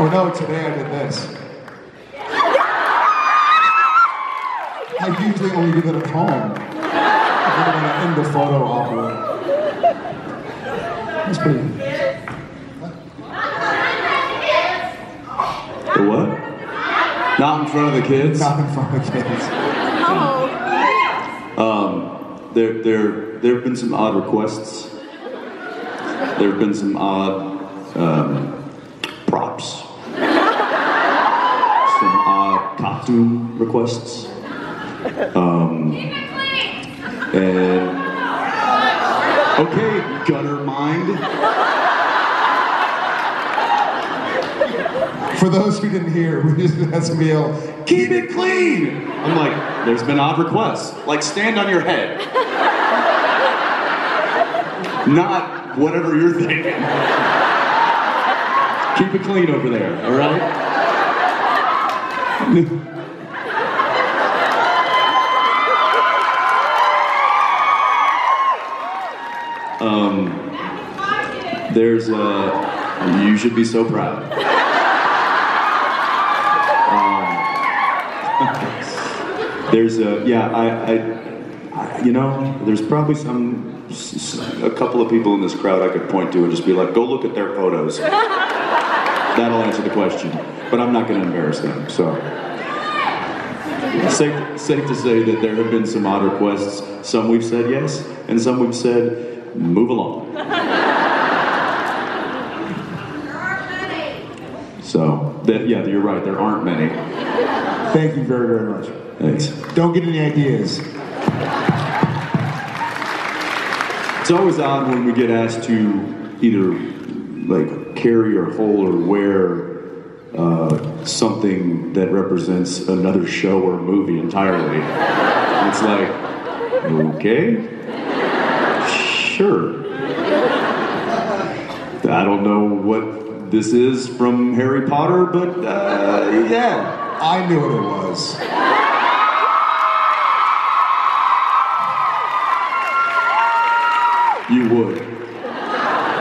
Oh no, today I did this. I usually only do that at home. I'm gonna end the photo awkward. That's pretty. The what? Not in front of the kids? Not in front of the kids. There have been some odd requests. There have been some odd props. Some odd costume requests. And okay, gutter mind. For those who didn't hear, we just had some yell, Keep it clean! I'm like, there's been odd requests. Like, stand on your head. Not whatever you're thinking. Keep it clean over there, all right? There's you should be so proud. There's you know, there's probably a couple of people in this crowd I could point to and just be like, go look at their photos. That'll answer the question. But I'm not going to embarrass them, so. Safe to say that there have been some odd requests. Some we've said yes, and some we've said, move along. So, yeah, you're right, there aren't many. thank you very, very much. Thanks. Don't get any ideas. It's always odd when we get asked to either like carry or hold or wear something that represents another show or movie entirely. It's like, okay, sure. I don't know what this is from Harry Potter, but yeah. I knew what it was.